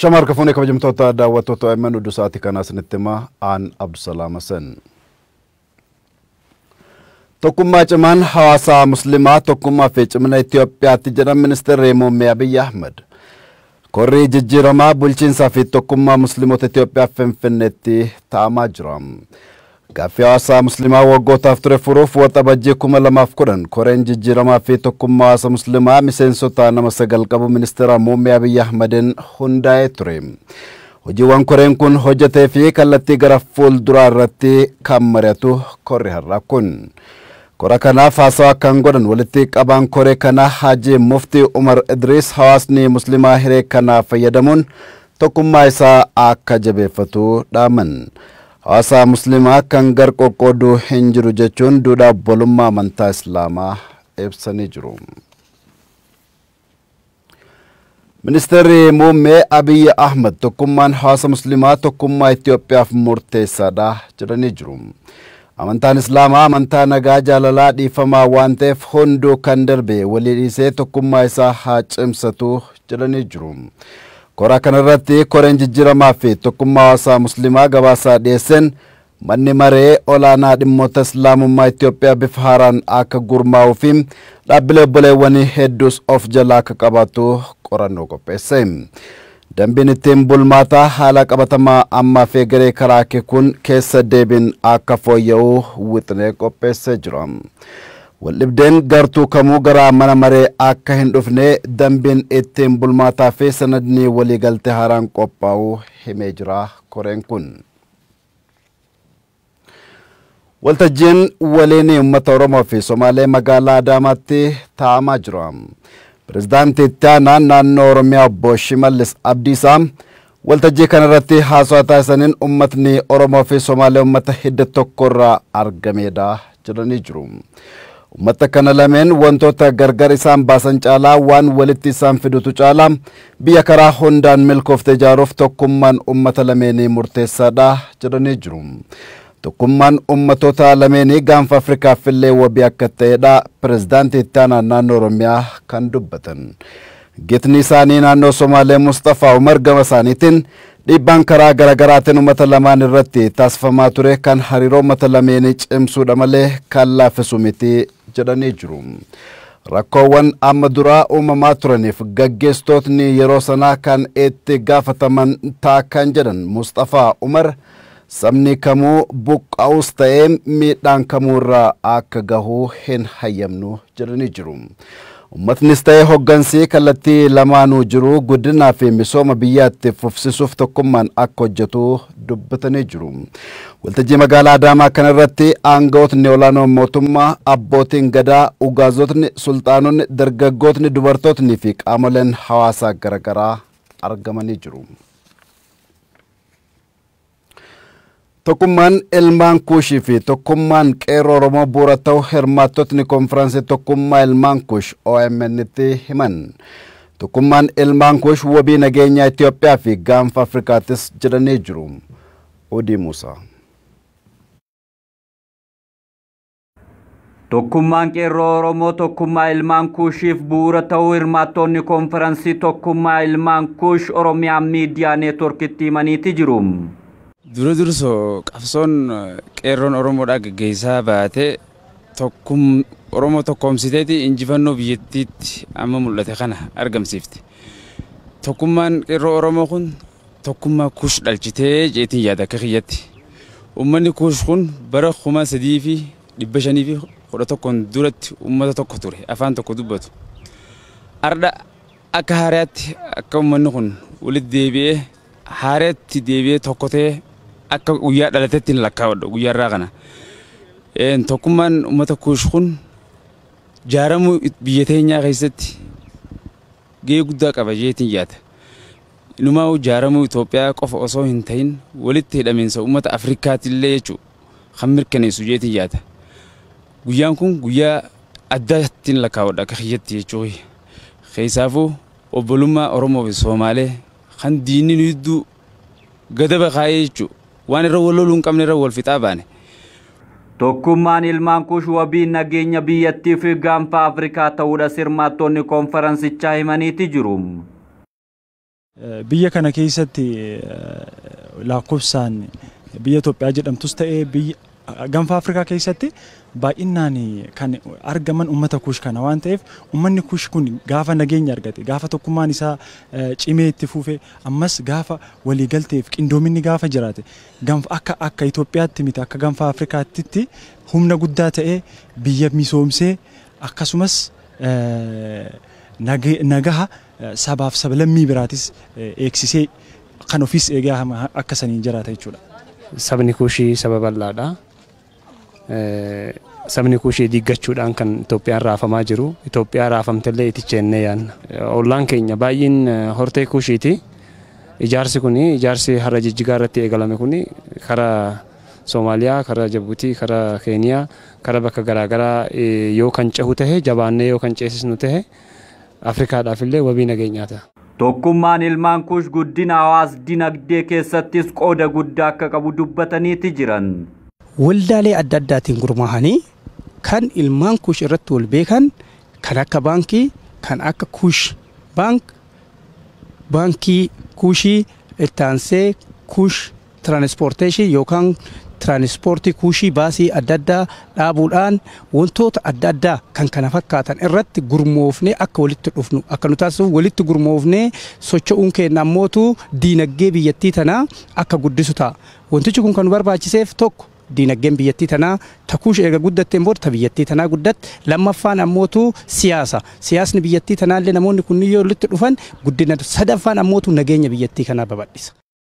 Shamar kafune kabajamtoota daawwattoota Ayman Udusaati kanas nittima aan Abdusalaam Hasan. Tokkummaa cimaan hawaasa muslimaa tokkummaa fi cimina Itoophiyaatti jedhan ministeerri Muummee Abiy Ahmed. Korri jijjiiramaa bulchiinsaa fi tokkummaa musliimoota Itoophiyaa Finfinneetti taa'amaa jira. Gaaffii hawaasa muslimaa waggootaaf ture furuuf waxabajjii 2010 koreen jijjiiramaa fi tokkummaa hawaasa muslimaa miseensota nama 9 qabu ministeera Muummee Abiy Ahmedin hundaa'ee ture. Hojiiwwan koreen kun hojjetee fi kallattii gara fuulduraa irratti kan mari'atu korri har'aa kun. Kora kanaaf haasawaa kan godhan walitti qabaan koree kana Haji Mufti Umar Idris hawaasni muslimaa hiree kana fayyadamuun tokkummaa isaa akka jabeeffatu dhaaman. Hawaasa muslimaa kan gar qoqqooduu hin jiru jechuun duudhaa obbolummaa amantaa Islaamaa ibsanii jiru. Ministeerri Muummee Abiy Ahmed tokkummaan hawaasa muslimaa tokkummaa Itoophiyaaf murteessaadha jedhanii jiru. Amantaan Islaamaa amantaa nagaa jaalalaa dhiifamaa waan ta'eef hunduu kan darbe walii dhiisee tokkummaa isaa haa cimsatu jedhanii jiru. Kora kanarratti koreen jijjiiramaa fi tokkummaa hawaasa muslimaa gabaasaa dhiyeessan manni maree olaanaa dhimmoota Islaamummaa Itoophiyaa bifa haaraan akka gurmaa'uu fi dhaabbilee obboleewwanii hedduus of jalaa akka qabaatu qorannoo qopheesse. Dambiin ittiin bulmaataa haala qabatamaa ammaa fi egeree karaa kun keessa deebiin akka fooyya'u wixinee qopheessee jira. Waldhibdeen gartuu kamuu gara mana maree akka hin dhufne dambiin ittiin bulmaataa fi sanadni waliigaltee haaraan qophaa'u himee jira koreen kun. Waltajjiin waliinii uummata Oromoo fi Somaalee magaalaa Adaamaatti taa'amaa jira. Pireezidaantii itti aanaan naannoo Oromiyaa obbo Shimallis Abdiisaa waltajjii kanarratti haasawaa taasisaniin uummatni Oromoo fi Somaalee uummata hidda tokkorraa argameedha jedhanii jiru. Uummata kana lameen wantoota gargar isaan baasan caalaa waan walitti isaan fidutu caalaa biyya karaa hundaan milkooftee ijaaruuf tokkummaan uummata lameenii murteessaadha jedhanii jiru. Tokkummaan ummatoota lameenii gaanfa Afrikaaf illee wabii akka ta'edha pireezidaantii itti aanaan naannoo Oromiyaa kan dubbatan. Gitni isaanii naannoo Somaalee Mustafaa Umar gama isaaniitiin dhiibbaan karaa garaagaraatiin uummata lamaan irratti taasifamaa ture kan hariiroo uummata lameenii cimsuudha malee kan laaffisu miti jedhanii jiru. Rakkoowwan amma duraa uumamaa turaniif gaggeessitootni yeroo sanaa kan itti gaafataman ta'a kan jedhan Mustafaa Umar sabni kamuu buqqa'us ta'ee miidhaan kamuurraa akka gahuu hin hayyamnu jedhanii jiru. Uummatnis ta'ee hoggansi kallattii lamaanuu jiru guddinaa fi misooma biyyaatti fufsisuuf tokkummaan akka hojjetu dubbatanii jiru. Waltajjii magaalaa Adaamaa kanarratti aangawootni olaanoo mootummaa, abbootiin gadaa, ugaazotni, sultaanonni, dargaggootni, dubartootni fi qaamoleen hawaasaa garaagaraa argamanii jiru. Tokkummaan ilmaan kuushii fi tokkummaan qeerroo Oromoo bu'uura ta'u hirmaattotni konfiraansii tokkummaa ilmaan kuush OMN'tti himan. Tokkummaan ilmaan kuush wabii nageenyaa Itoophiyaa fi gaanfa Afrikaattis jedhanii jiru. Odii Muusaa. Tokkummaan qeerroo Oromoo tokkummaa ilmaan kuushiif bu'uura ta'u hirmaattonni konfiraansii tokkummaa ilmaan kuush Oromiyaa miidiyaa neetworkitti himaniiti jiru. Dura durso qabsoon qeerroon Oromoodhaa gaggeessaa baate Oromoo tokkoomsiteeti injifannoo biyyattiitti amma mul'ate kana argamsiifte. Tokkummaan qeerroo Oromoo kun tokkummaa kuush dhalchitee jeetiin yaada akka kiyyatti. Uummanni kuush kun bara 3511 duratti uummata tokko ture afaan tokko dubbatu. Arda akka haaraatti akka uummanni kun walitti deebi'ee haareetti deebi'ee tokko ta'ee akka guyyaa dhalateetti hin lakkaa'udha guyyaa irraa kana. Tokkummaan uummata kuush kun jaaramuu biyya teenyaa keessatti gahee guddaa qaba jeetiin yaada. Inumaa jaaramuu Itoophiyaa qofa osoo hin ta'in walitti hidhamiinsa uummata Afrikaatti illee jechuudha kan mirkaneessu jeetiin yaada. Guyyaan kun guyyaa addaatti hin lakkaa'udha akka kiyyatti jechuudha. Keessaafuu obbolummaa Oromoo fi Somaalee kan diinni nuyidduu gadaba kaayee jechuudha. Waan irra wal loluu hin qabne irra wal fixaa baane. Tokkummaan ilmaan kuush wabii nageenya biyyattii fi gaanfa Afrikaa ta'uudha hirmaattonni konfiraansichaa himaniiti jiru. biyya kana keessatti lakkoofsaan biyya Itoophiyaa jedhamtus ta'ee biyya Gaanfa Afrikaa keessatti baay'inaan kan argaman uummata Kuush kana waan ta'eef uummanni Kuush kun gaafa nageenya argate gaafa tokkummaan isaa cimee itti fufee ammas gaafa waliigalteef qindoominni gaafa jiraate akka Itoophiyaatti miti akka Gaanfa Afrikaatti humna guddaa ta'ee biyya misoomsee akkasumas nagaha sabaaf sablammii biraatis eegsisee kan ofiis eegaa akka saniin jiraata jechuudha. Sabni Kuushii saba bal'aadha. Sabni Kuushii diiggachuudhaan kan Itoophiyaan raafamaa jiru. Itoophiyaa raafamtellee iticheennee yaanna. Ollaan keenya baay'een hortee Kuushiiti. Ijaarsi kuni ijaarsi har'a Jijjigaa irratti eegalame kuni karaa Soomaaliyaa, karaa Jabuutii, karaa Keeniyaa, karaa bakka garaagaraa yoo kan cehu tahe jabaannee yoo kan ceesisnu tahe Afrikaadhaaf illee wabii nageenyaa ta'a. Tokkummaan ilmaan Kuush guddina hawaas dinagdee keessattis qooda guddaa akka qabu dubbataniiti jiran. Waldaalee adda addaatiin gurmaa'anii kan ilmaan Kuush irratti wal beekan kan akka baankii, kan akka Kuush baank, baankii Kuushii itti aansee Kuush tiraanispoorteeshii yookaan tiraanispoortii Kuushii baasii adda addaa dhaabuudhaan wantoota adda addaa kan kana fakkaatan irratti gurmoofnee akka walitti dhufnu akka nu taasisuuf walitti gurmoofnee socho'uun keenya ammootu diinagdee biyyattii tanaa akka guddisu ta'a. Wantichi kun kan nu barbaachiseef tokko diinagdeen biyyattii tanaa ta Kuush eega guddatteen booda ta biyyattii tanaa guddatte lammaffaan ammootu siyaasni biyyattii tanaallee namoonni kunniin yoo walitti dhufan guddina sadaffaan ammootu nageenya biyyattii kanaa babal'isa.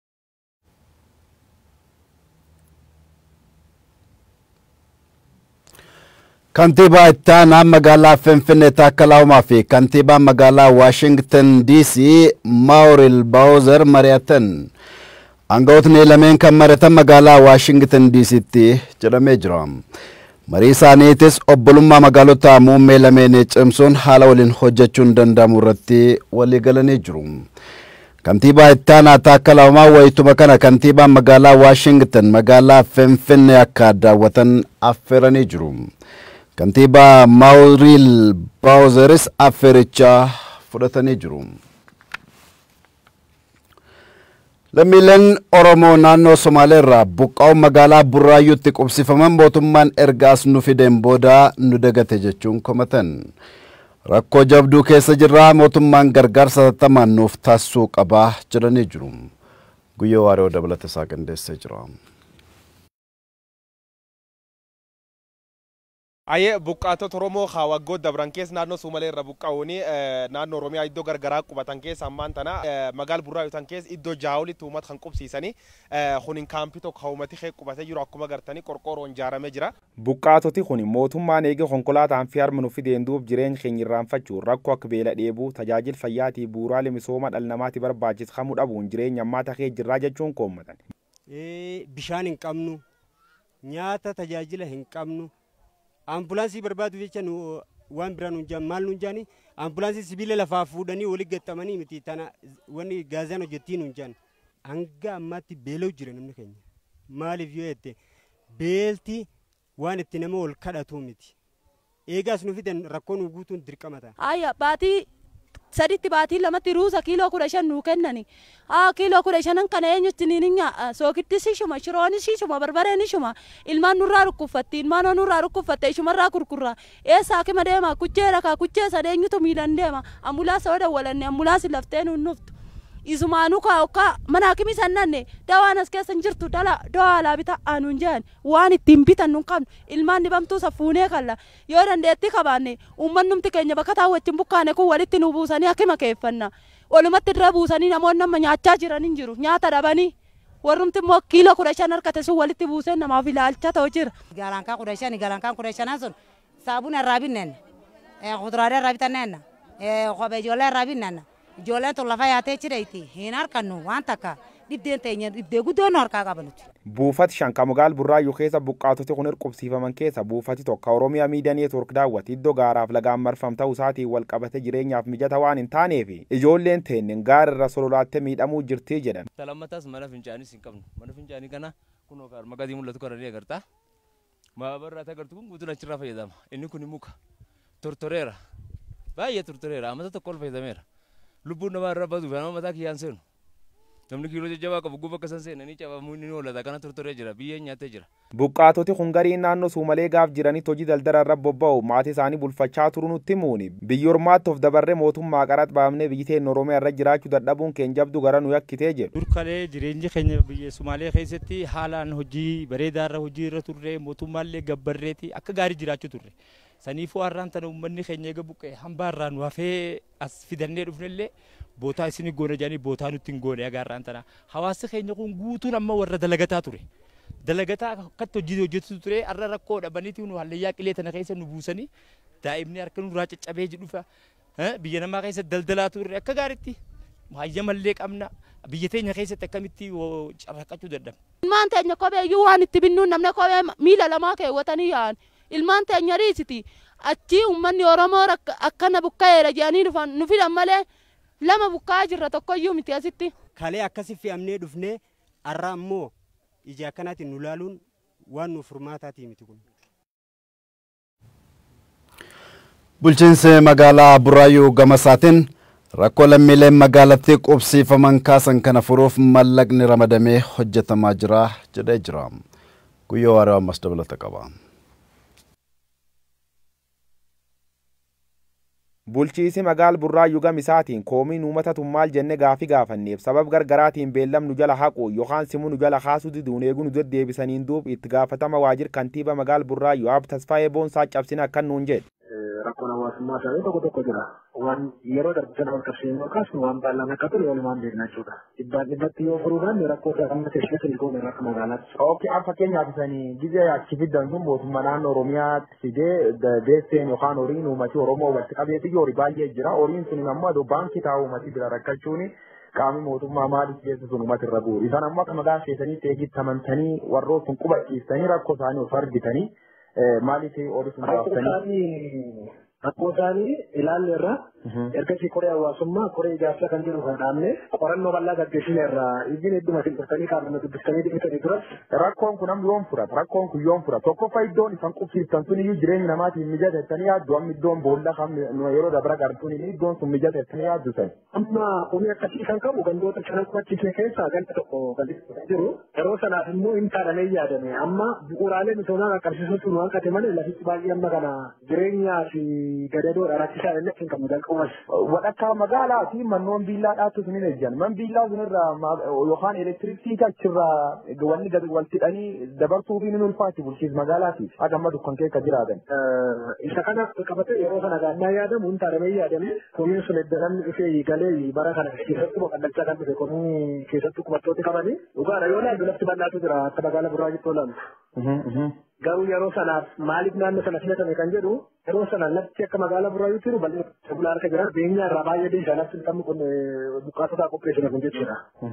Kantiibaa itti aanaa magaalaa Finfinnee Taakkalaa Uumaa fi kantiibaa magaalaa Waashingtan DC Mauril Bawuzer mari'atan. Aangawootni lameen kan mari'atan magaalaa Waashingtan DC'tti jedhamee jira. Marii isaaniitis obbolummaa magaalota muummee lameen cimsuun haala waliin hojjechuun danda'amu irratti walii galanii jiru. Kantiibaa itti aanaa Taakkalaa Uumaa wayituma kana kantiibaa magaalaa Waashingtan magaalaa Finfinnee akka daawwatan affeeranii jiru. Kantiibaa Mauril Bawuzeris affeericha fudhatanii jiru. Lammiileen Oromoo naannoo Somaalee irraa buqqaa'uu magaalaa Burraayyuutti qubsifaman mootummaan ergaas nu fideen booda nu dagate jechuun komatan. Rakkoo jabduu keessa jirra mootummaan gargaarsa hatattamaan nuuf taasisuu qaba jedhanii jiru. Guyyoo Waaroo dabalata isaa qindeessee jira. Aye buqqaatota Oromoo waggaa dabran keessa naannoo Somaalee irra buqqaa'uuni naannoo Oromiyaa iddoo gargaraa qubatan keessa ammaan tana magaalaa Burraayyuu keessa iddoo jaawolitti uummata kan qubsiisanii kuniin kaampii tokko hawumati kee qubatee jiru akkuma gartanii qorqoorroon ijaaramee jira. Buqqaatoti kun mootummaan eegee konkolaataan fi harma nuuf fideen duub jireenya keenya irraanfachuu rakkoo akka beela dheebuu tajaajila fayyaatii bu'uuraalee misooma dhala namaatti barbaachisu hamuu dhabuun jireenya ammaa takee jirraa jechuun koommatan. Bishaan hin qabnu, nyaata tajaajila hin qabnu. Ambulaansii barbaadu jecha nu waan biraan nu jaan maal nu jaani ambulaansii sibiila lafaa fuudhanii walii gattamanii miti tana wanni gaazaan hojjettiin nu jaan hanga ammaatti beela'u jira namni keenya maaliif yoo jette beelti waan itti nama ol kadhatu miti eegaas nu fidan rakkoo nu guutuun dirqama ta'a. Ayya baatii saditti baatii lamatti ruusa kiiloo 15 nu kennani kiiloo 15 kana eenyutti niinya sookitti shishuma shirooni shishuma barbareen shuma ilmaan nurraa rukkufatti ilmaan nurraa rukkufatte shumarraa kurkurra eessa akima deema kucheera ka kucheessa eenyutu miilan deema ambulaasa wada walanne ambulaasi laftee nu nuftu isumaanu ka mana akimi sannanne dawaan as keessan jirtu dawaa laabita aanuun jaan waan ittiin bitan nun qabnu ilmaan dibamtuu safuunee kalla yoo dandeetti qabaanne ummannumti keenya bakka taawwachiin bukkaane kun walitti nu buusanii akima keeffanna walumatti irra buusanii namoonni amma nyaachaa jiran hin jiru nyaata dhabanii warrumti immoo kiiloo 15 harkate sun walitti buusee namaaf ilaalcha ta'u jira. Galankaa 15 sun saabuna irraa binneen kuduraalee irraa bitanneen kophee ijoollee irraa binneen ijoolleen tun lafa yaatee jireetti hin harkannu waan takka dhibdeen teenya dhibdee guddoon harkaa qabanutti. Buufati shanka magaalaa Burraayyuu keessa buqqaatoti kun qubsiifaman keessa buufati tokko Oromiyaa Miidiyaa Neetwoork daawwati iddoo gaaraaf lagaan marfamta'uu isaatiin wal qabate jireenyaaf mijata waan hin taaneef ijoolleen teenneen gaara irra sololaattee miidhamuu jirti jedhan. Lammatas mana fincaanis hin qabnu mana fincaanii kana kunoo gaar magatii mul'atu kana ni agarta maabarraa agartu kun guutuun achirraa fayyadama inni kun muka tortoreera baay'ee tortoreera amata tokko ol fayyadameera. lubbuun namaa irra batu nama mataa kiyyaan seenu. Namni kiiloo jajjabaa qabu guba kasan seenanii cabamuu ni oolata kana turturee jira biyyeen nyaatee jira. Buqqaatoti Hungariin naannoo Sumalee gaaf jiranitti hojii daldala irra bobba'u maatii isaanii bulfachaa turuu nutti himuuni. Biyya ormaatti of dabarree mootummaa qaraxa baafnee biyyi teenya Oromiyaa irra jiraachuu dadhabuun keenya jabdu gara nu yakkitee jedhu. Durkalee jireenyi keenya biyya Sumalee keessatti haalaan hojii bareedaa irra hojii irra turre mootummaallee gabbarreeti akka gaarii jiraachuu turre. Saniifuu har'aan tana uummanni keenya eega buqqee hambaa irraa nu hafee as fidannee dhufnellee bootaa isin goone jedhanii bootaa nutti hin goone agarraan tana. Hawaasni keenya kun guutuun amma warra dalagataa ture. Dalagataa akkatti hojii hojjetu ture har'a rakkoo dhabaniiti nu hallayyaa qilee tana keessa nu buusanii daa'imni harka nurraa caccabee jedhufa biyya namaa keessa daldalaa turre akka gaariitti hayyama qabna biyya teenya keessatti akkamitti carraaqachuu dadhabna. Ilmaan teenya kopheeyyuu waan itti binnuun namni kophee miila lamaa keewwatanii yaa'an ilmaan teenya riisiti achi uummanni Oromoo akkana buqqa'eera jedhanii dhufan nu fidan malee lama buqqaa jirra tokkoyyuu miti asitti. Kalee akkasi fe'amnee dhufnee har'a ammoo ija akkanaatiin nu laaluun waan nuuf furmaataatii miti kun. Bulchiinsi magaalaa Burraayyuu Gamasaatiin rakkoo lammiileen magaalattii qubsiifaman kaasan kana furuuf mallaqni ramadamee hojjetamaa jira jedhee jira. Guyyoo Waaraa ammas dabalata qaba. Bulchiinsi magaala Burraayyuu Gamisaatiin koomiin uummata maal jenne gaafii gaafanneef sabab gargaraatiin beellamnu jala haqu yookaan simu nu jala kaasuu diduun eeguu nu deddeebisaniin duub itti gaafatama waajjira kantiibaa magaala Burraayyuu Abdi Tasfaayee Boonsaa cabsina akkan nuun jedhe. Rakkoon hawaasummaa isaanii tokko jira. Waan yeroo darbatan wal qabsiisuu kaasnu waan bal'aan akka ture walumaan beekna jechuudha. Dhibbatti yoo furuudhaan rakkoo amma keessatti ilgoon akka magaalaatti. Ookii fakkeenyaaf isanii gizee achi fiddan sun mootummaa naannoo Oromiyaatti fidee deesseen yookaan horiin uummatii Oromoo walitti qabeetii horii baay'ee jira. Horiin sun ammoo baankii taa'u uummatii bira rakkachuuni qaamni mootummaa maaliif geessu sun uummata irra bu'u. Isaan ammoo akka magaalaa keessanii teekitti amantanii warroota sun qubachiistanii rakkoo isaanii of argitanii maaliif horii sun baaftanii rakkoo isaanii ilaalle irraa ergasii koree hawaasummaa koree ijaarsaa kan jedhu kan dhaabne qorannoo bal'aa gaggeessine irraa ijjiin hedduma filfatanii qaamama dubbistanii dhiqitanii turan. Rakkoon kun amma yoom furata? Rakkoon kun yoom furata? Tokkoffaa iddoon isaan qubsiiftan sun iyyuu jireenya namaatiin mijateettanii yaaddu amma iddoon boolla kan yeroo dabra gartuun iddoon sun mijateettanii yaaddu san. Amma komii akkasii kan qabu gandoota shanan qubachiisne keessaa ganda tokko kan jiru yeroo sanaaf immoo hin taadhamee yaadame amma bu'uuraalee misoomaa qaqqabsiisuutu nu hanqate malee lafitti baay'ee amma kana jireenyaa fi gadadoodha rakkisaa illee hin qabu jalqabumas. Wadhakkaa magaalaa fi mannoon biillaa dhaattu sun hin ejjan. Man biillaa sun irraa yookaan elektiriksii achirraa wanni gadi waltidhanii dabarsuu fi ni ulfaatti bulchiinsa magaalaatiif akka amma dukkan keessa jiraatan. Isa kana qabate yeroo kana gaannaa yaadamu hin taadhamee yaadame komiin sun edda namni dhufee galee bara kana keessatti boqonnachaa kan dhufe komii keessatti qubattooti qabanii dhugaadha yoo laallu lafti bal'aatu jira akka magaalaa Burraayyuutti olaanu. Garuu yeroo sanaaf maaliif naannoo sana filatame kan jedhu yeroo sana lafti akka magaalaa Burraayyuutti jiru bal'ina bulaa harka jira beenyaa irraa baay'ee deeshaa lafti qabnu kun buqqaatotaa qopheessina kun jechuudha.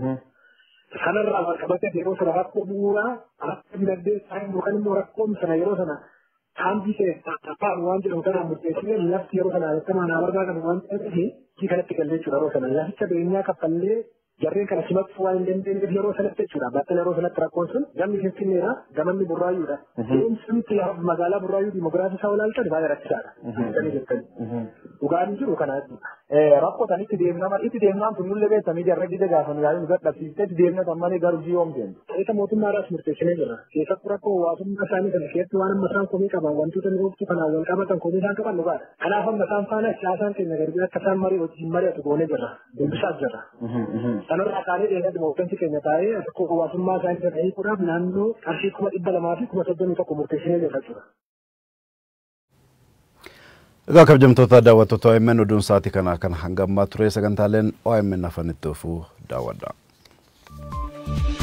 Kanarraa wal qabatee yeroo sana rakkoo bu'uuraa akka dinagdee isaanii yookaan immoo rakkoon sana yeroo sana kaambii keessaa afaan waan jedhamu kanaan murteessine lafti yeroo sana akka maanaa barbaadan waan ta'eef kanatti galee jechuudha yeroo sana laficha beenyaa kaffallee jarreen kana simachuu waan hin dandeenyeef yeroo sanatti jechuudha. Battalii yeroo sanatti rakkoon sun gamni Finfinneedha gamanni Burraayyuudha. Deemsumti magaalaa Burraayyuu dimoogiraafii isaa olaalchan baay'ee rakkisaadha. Jettanii jettanii. Dhugaan jiru kana jechuudha. Rakkoo san itti deemnaan kun nullee beektamii jarra gide gaafan yaa'ii nu gadhabsiistee itti deemnatan malee garuu jiyoom deemu. Isa mootummaadhaas murteessinee jira. Keessattuu rakkoo hawaasummaa isaanii kana keessatti waan amma isaan komii qaban wantoota nuuftu kanaan wal qabatan komii isaan qaban dhugaadha. Kanaaf amma isaan faana siyaasaan keenya gadi akka isaan marii wajjin mari'atu goonee jirra. Dubbisaas jirra. Sanarraa kaanee dheeraa mootummaa keenya taa'ee rakkoo hawaasummaa isaanii kana hiikuudhaaf naannoo qarshii 200,000 fi 31 murteessinee jirra jechuudha. Egaa kabajamtoota daawwattoota OMN oduun sa'aatii kana kan hanga ammaa ture sagantaaleen OMN afaan itti fufuu daawwadhaa.